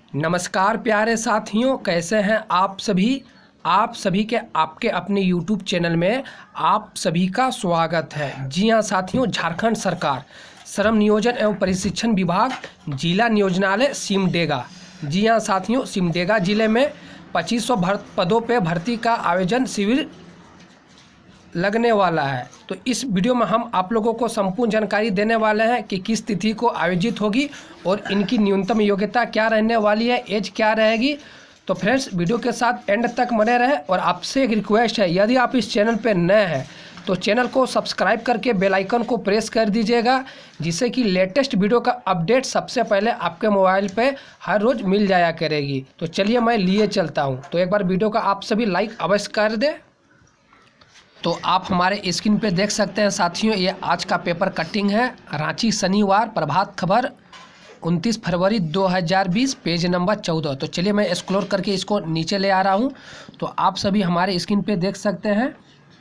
नमस्कार प्यारे साथियों, कैसे हैं आप सभी के आपके अपने YouTube चैनल में आप सभी का स्वागत है। जी हाँ साथियों, झारखंड सरकार श्रम नियोजन एवं प्रशिक्षण विभाग जिला नियोजनालय सिमडेगा। जी हाँ साथियों, सिमडेगा जिले में 2500 पदों पे भर्ती का आयोजन शिविर लगने वाला है। तो इस वीडियो में हम आप लोगों को संपूर्ण जानकारी देने वाले हैं कि किस तिथि को आयोजित होगी और इनकी न्यूनतम योग्यता क्या रहने वाली है, एज क्या रहेगी। तो फ्रेंड्स, वीडियो के साथ एंड तक बने रहे। और आपसे एक रिक्वेस्ट है, यदि आप इस चैनल पर नए हैं तो चैनल को सब्सक्राइब करके बेल आइकन को प्रेस कर दीजिएगा, जिससे कि लेटेस्ट वीडियो का अपडेट सबसे पहले आपके मोबाइल पे हर रोज़ मिल जाया करेगी। तो चलिए मैं लिए चलता हूँ। तो एक बार वीडियो का आप सभी लाइक अवश्य कर दें। तो आप हमारे स्क्रीन पे देख सकते हैं साथियों, ये आज का पेपर कटिंग है। रांची शनिवार, प्रभात खबर 29 फरवरी 2020, पेज नंबर 14। तो चलिए मैं स्क्रॉल करके इसको नीचे ले आ रहा हूँ। तो आप सभी हमारे स्क्रीन पे देख सकते हैं।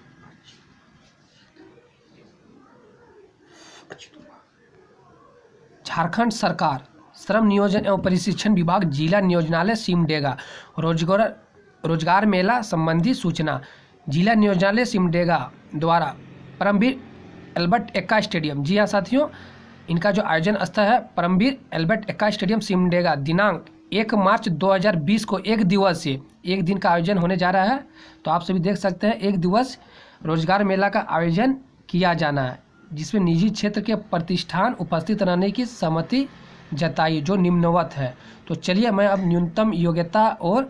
झारखंड सरकार श्रम नियोजन एवं प्रशिक्षण विभाग जिला नियोजनालय सिमडेगा रोजगार मेला संबंधी सूचना। जिला नियोजनालय सिमडेगा द्वारा परमवीर एल्बर्ट एक्का स्टेडियम। जी हाँ साथियों, इनका जो आयोजन स्थल है परमवीर एल्बर्ट एक्का स्टेडियम सिमडेगा, दिनांक 1 मार्च 2020 को एक दिन का आयोजन होने जा रहा है। तो आप सभी देख सकते हैं, एक दिवस रोजगार मेला का आयोजन किया जाना है, जिसमें निजी क्षेत्र के प्रतिष्ठान उपस्थित रहने की सहमति जताई, जो निम्नवत है। तो चलिए मैं अब न्यूनतम योग्यता और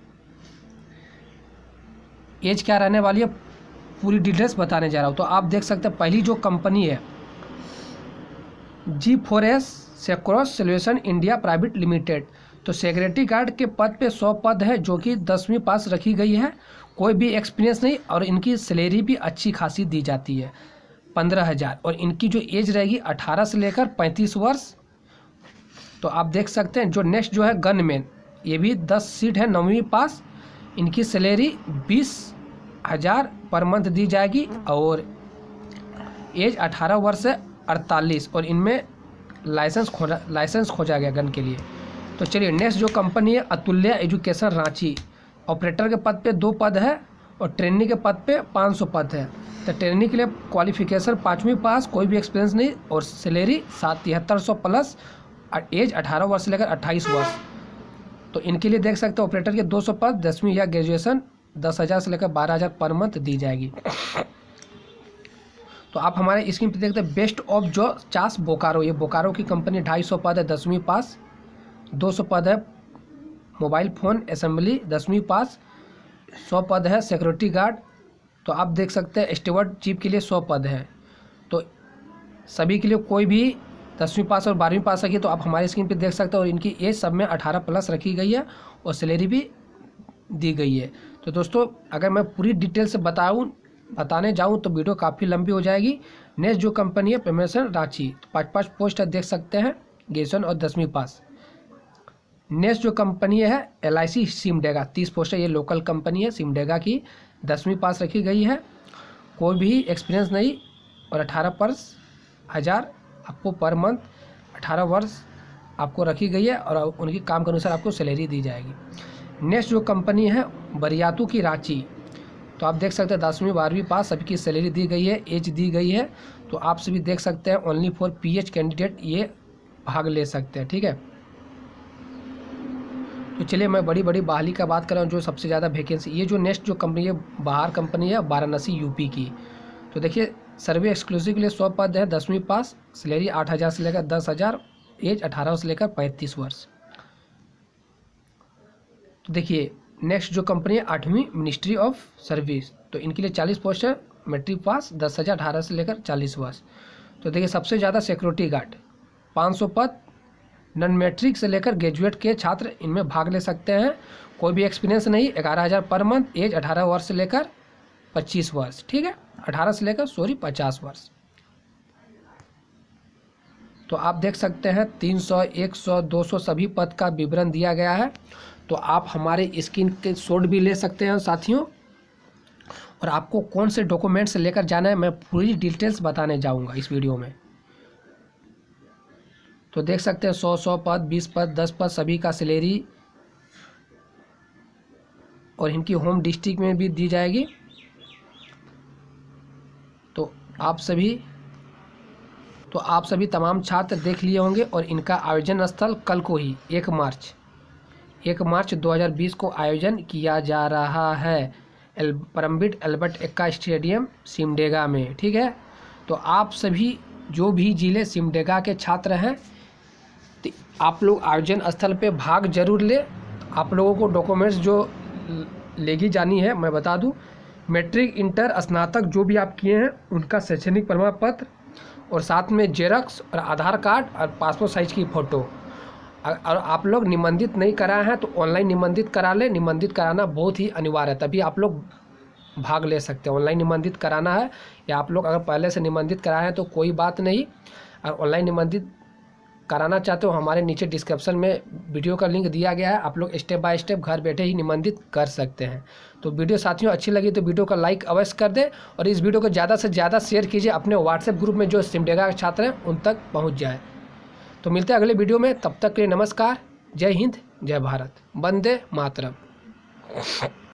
एज क्या रहने वाली है पूरी डिटेल्स बताने जा रहा हूँ। तो आप देख सकते हैं, पहली जो कंपनी है G4S Secure Solution India Private Limited. तो सिक्योरिटी गार्ड के पद पे 100 पद है, जो कि 10वीं पास रखी गई है, कोई भी एक्सपीरियंस नहीं, और इनकी सैलरी भी अच्छी खासी दी जाती है 15,000। और इनकी जो एज रहेगी 18 से लेकर 35 वर्ष। तो आप देख सकते हैं, जो नेक्स्ट जो है गनमैन, ये भी 10 सीट है, 9वीं पास। इनकी सैलरी 20,000 पर मंथ दी जाएगी और एज 18 वर्ष से 48, और इनमें लाइसेंस खोजा गया गन के लिए। तो चलिए नेक्स्ट जो कंपनी है अतुल्य एजुकेशन रांची। ऑपरेटर के पद पे 2 पद है और ट्रेनी के पद पे 500 पद है। तो ट्रेनी के लिए क्वालिफिकेशन 5वीं पास, कोई भी एक्सपीरियंस नहीं, और सैलरी 7300 प्लस, एज 18 वर्ष से लेकर 28 वर्ष। तो इनके लिए देख सकते हो ऑपरेटर के 200 पद, 10वीं या ग्रेजुएशन, 10,000 से लेकर 12,000 पर मंथ दी जाएगी। तो आप हमारे स्क्रीन पे देखते हैं बेस्ट ऑफ जो चास बोकारो। ये बोकारो की कंपनी, 250 पद है, 10वीं पास। 200 पद है मोबाइल फ़ोन असेंबली, 10वीं पास। 100 पद है सिक्योरिटी गार्ड। तो आप देख सकते हैं स्टीवर्ड चीफ के लिए 100 पद है। तो सभी के लिए कोई भी 10वीं पास और 12वीं पास रखी। तो आप हमारे स्क्रीन पे देख सकते हो, और इनकी एज सब में 18 प्लस रखी गई है और सैलरी भी दी गई है। तो दोस्तों, अगर मैं पूरी डिटेल से बताने जाऊं तो वीडियो काफ़ी लंबी हो जाएगी। नेक्स्ट जो कंपनी है प्रमोशन रांची, तो 5 पोस्ट देख सकते हैं, ग्रेजुएशन और 10वीं पास। नेक्स्ट जो कंपनी है LIC सिमडेगा, 30 पोस्ट है, ये लोकल कंपनी है सिमडेगा की, 10वीं पास रखी गई है, कोई भी एक्सपीरियंस नहीं, और 18,000 आपको पर मंथ 18 वर्ष आपको रखी गई है, और उनकी काम के अनुसार आपको सैलरी दी जाएगी। नेक्स्ट जो कंपनी है बरियातू की रांची। तो आप देख सकते हैं 10वीं 12वीं पास, सभी की सैलरी दी गई है, एज दी गई है। तो आप सभी देख सकते हैं ओनली फॉर PH कैंडिडेट ये भाग ले सकते हैं, ठीक है। तो चलिए मैं बड़ी बहाली का बात कर रहा हूँ, जो सबसे ज़्यादा वैकेंसी। ये जो नेक्स्ट जो कंपनी है बाहर कंपनी है, वाराणसी UP की। तो देखिए सर्वे एक्सक्लूसिव के लिए 100 पद है, 10वीं पास, सैलरी 8,000 से लेकर 10,000, एज 18 से लेकर 35 वर्ष। तो देखिए नेक्स्ट जो कंपनी है 8वीं मिनिस्ट्री ऑफ सर्विस। तो इनके लिए 40 पोस्ट है, मैट्रिक पास, 10,000, 18 से लेकर 40 वर्ष। तो देखिए सबसे ज़्यादा सिक्योरिटी गार्ड 500 पद, नॉन मैट्रिक से लेकर ग्रेजुएट के छात्र इनमें भाग ले सकते हैं, कोई भी एक्सपीरियंस नहीं, 11,000 पर मंथ, एज 18 वर्ष से लेकर 25 वर्ष, ठीक है, 18 से लेकर 50 वर्ष। तो आप देख सकते हैं 300, 100, 200 सभी पद का विवरण दिया गया है। तो आप हमारे स्क्रीन के शॉट भी ले सकते हैं साथियों, और आपको कौन से डॉक्यूमेंट्स लेकर जाना है मैं पूरी डिटेल्स बताने जाऊंगा इस वीडियो में। तो देख सकते हैं 100 पद, 20 पद, 10 पद, सभी का सैलरी और इनकी होम डिस्ट्रिक्ट में भी दी जाएगी। तो आप सभी तमाम छात्र देख लिए होंगे और इनका आयोजन स्थल कल को ही 1 मार्च 2020 को आयोजन किया जा रहा है परमबीर अल्बर्ट एक्का स्टेडियम सिमडेगा में। ठीक है, तो आप सभी जो भी जिले सिमडेगा के छात्र हैं तो आप लोग आयोजन स्थल पे भाग जरूर ले। आप लोगों को डॉक्यूमेंट्स जो लेगी जानी है मैं बता दूं, मैट्रिक, इंटर, स्नातक जो भी आप किए हैं उनका शैक्षणिक प्रमाण पत्र और साथ में जेरॉक्स और आधार कार्ड और पासपोर्ट साइज की फ़ोटो। और आप लोग निबंधित नहीं कराए हैं तो ऑनलाइन निबंधित करा ले। निबंधित कराना बहुत ही अनिवार्य है, तभी आप लोग भाग ले सकते हैं। ऑनलाइन निबंधित कराना है या आप लोग अगर पहले से निबंधित कराए हैं तो कोई बात नहीं। और ऑनलाइन निबंधित कराना चाहते हो हमारे नीचे डिस्क्रिप्शन में वीडियो का लिंक दिया गया है, आप लोग स्टेप बाय स्टेप घर बैठे ही निबंधित कर सकते हैं। तो वीडियो साथियों अच्छी लगी तो वीडियो का लाइक अवश्य कर दें और इस वीडियो को ज़्यादा से ज़्यादा शेयर कीजिए अपने व्हाट्सएप ग्रुप में जो सिमडेगा के छात्र हैं उन तक पहुँच जाए। तो मिलते हैं अगले वीडियो में, तब तक के लिए नमस्कार, जय हिंद, जय भारत, वंदे मातरम।